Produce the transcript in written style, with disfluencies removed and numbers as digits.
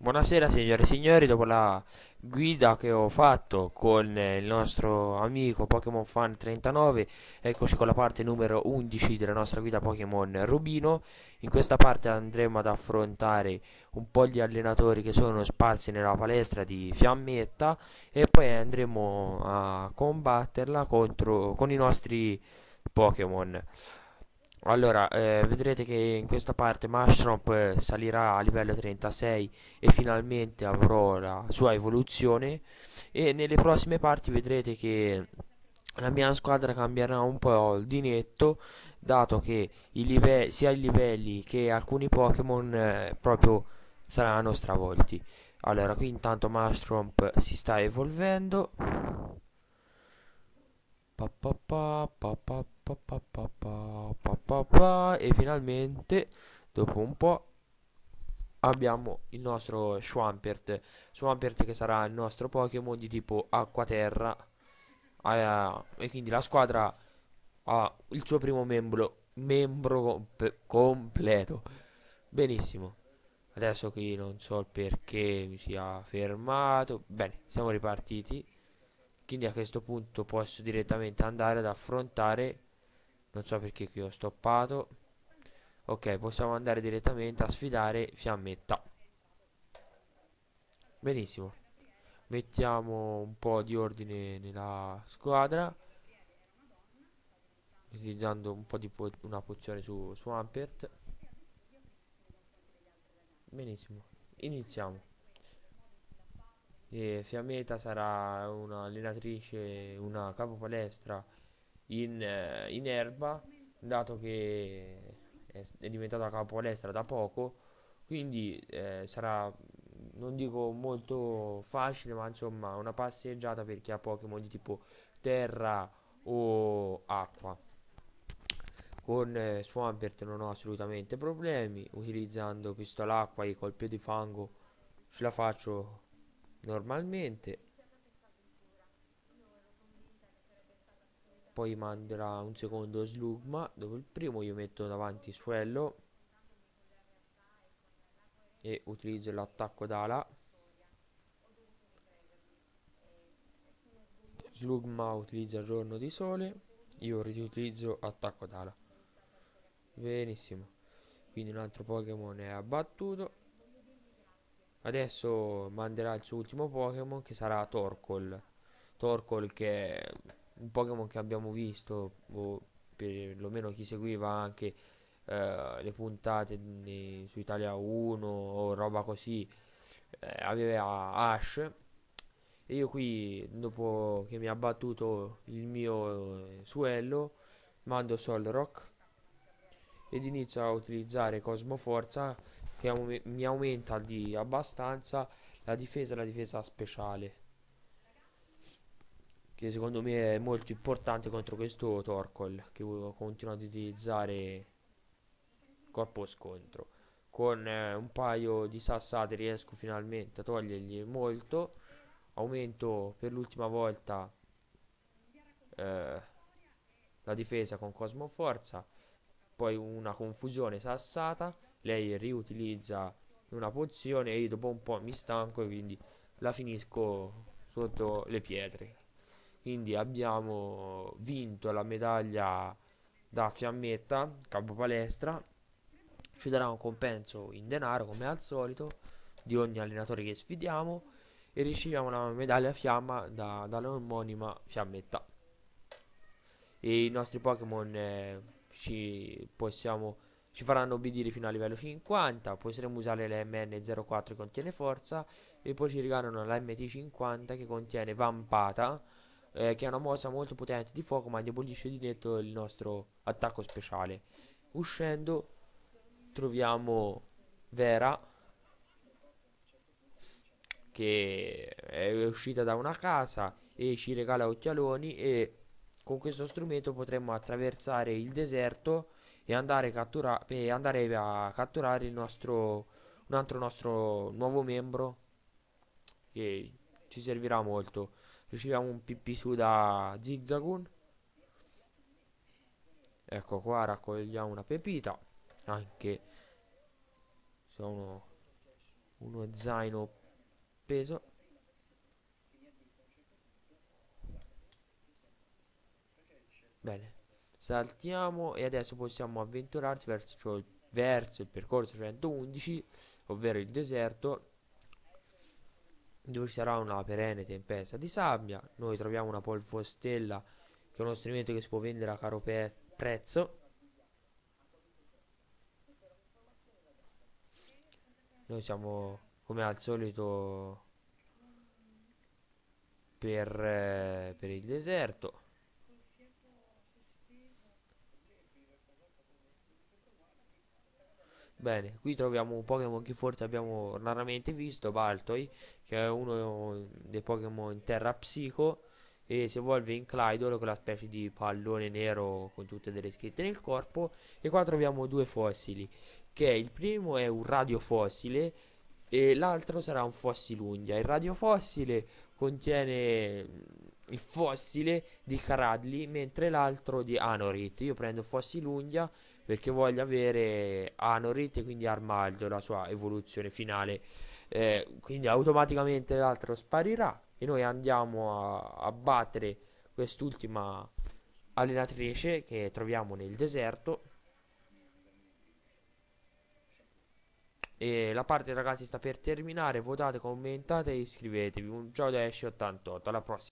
Buonasera signore e signori, dopo la guida che ho fatto con il nostro amico Pokémon Fan 39, eccoci con la parte numero 11 della nostra guida Pokémon Rubino. In questa parte andremo ad affrontare un po' gli allenatori che sono sparsi nella palestra di Fiammetta e poi andremo a combatterla con i nostri Pokémon. Allora, vedrete che in questa parte Mushroom salirà a livello 36 e finalmente avrò la sua evoluzione e nelle prossime parti vedrete che la mia squadra cambierà un po' di netto dato che sia i livelli che alcuni Pokémon proprio saranno stravolti. Allora, qui intanto Mushroom si sta evolvendo. Pa pa pa, pa pa pa pa pa pa, pa pa pa, e finalmente, dopo un po', abbiamo il nostro Swampert. Swampert che sarà il nostro Pokémon di tipo acqua-terra. E quindi la squadra ha il suo primo membro completo. Benissimo. Adesso qui non so il perché mi sia fermato. Bene, siamo ripartiti. Quindi a questo punto posso direttamente andare ad affrontare. Non so perché qui ho stoppato. Ok, possiamo andare direttamente a sfidare Fiammetta. Benissimo. Mettiamo un po' di ordine nella squadra. Utilizzando un po' di una pozione su Swampert. Benissimo. Iniziamo. E Fiammetta sarà un'allenatrice, una capopalestra in erba, dato che è diventata capopalestra da poco, quindi sarà, non dico molto facile, ma insomma una passeggiata per chi ha Pokémon di tipo terra o acqua. Con Swampert non ho assolutamente problemi, utilizzando pistola acqua e colpi di fango ce la faccio normalmente. Poi manderà un secondo Slugma, dove il primo io metto davanti Swello e utilizzo l'attacco d'ala. Slugma utilizza Giorno di Sole, io riutilizzo attacco d'ala. Benissimo, quindi un altro Pokémon è abbattuto. Adesso manderà il suo ultimo Pokémon che sarà Torkoal. Torkoal che è un Pokémon che abbiamo visto, o perlomeno chi seguiva anche le puntate su Italia 1 o roba così, aveva Ash. E io qui, dopo che mi ha battuto il mio Suello, mando Solrock ed inizio a utilizzare Cosmoforza che mi aumenta di abbastanza la difesa speciale, che secondo me è molto importante contro questo Torkoal che continuo ad utilizzare corpo scontro. Con un paio di sassate riesco finalmente a togliergli molto. Aumento per l'ultima volta eh, la difesa con Cosmoforza. Poi una confusione sassata. Lei riutilizza una pozione e io dopo un po' mi stanco e quindi la finisco sotto le pietre. Quindi abbiamo vinto la medaglia da Fiammetta, capo palestra. Ci darà un compenso in denaro come al solito di ogni allenatore che sfidiamo e riceviamo una medaglia fiamma dall'omonima Fiammetta. E i nostri Pokémon ci faranno obbedire fino a livello 50. Potremo usare l'MN04 che contiene forza e poi ci regalano la MT50 che contiene vampata, che è una mossa molto potente di fuoco ma indebolisce di netto il nostro attacco speciale. Uscendo troviamo Vera che è uscita da una casa e ci regala occhialoni e con questo strumento potremmo attraversare il deserto e andare a catturare un altro nostro nuovo membro che ci servirà molto. Riceviamo un PP da Zigzagoon. Ecco qua, raccogliamo una pepita. Anche sono uno zaino peso. Bene, saltiamo e adesso possiamo avventurarci verso il percorso 111, ovvero il deserto, dove ci sarà una perenne tempesta di sabbia. Noi troviamo una polvostella, che è uno strumento che si può vendere a caro prezzo. Noi siamo, come al solito, per il deserto. Bene, qui troviamo un Pokémon che forse abbiamo raramente visto, Baltoy, che è uno dei Pokémon in terra psico e si evolve in Claydol, quella specie di pallone nero con tutte delle scritte nel corpo. E qua troviamo due fossili, che il primo è un radiofossile e l'altro sarà un fossilungia. Il radiofossile contiene il fossile di Caradli, mentre l'altro di Anorit. Io prendo fossilungia perché voglio avere Anorit e quindi Armaldo, la sua evoluzione finale. Quindi automaticamente l'altro sparirà e noi andiamo a battere quest'ultima allenatrice che troviamo nel deserto. E la parte ragazzi sta per terminare, votate, commentate e iscrivetevi. Un ciao da Esci88, alla prossima.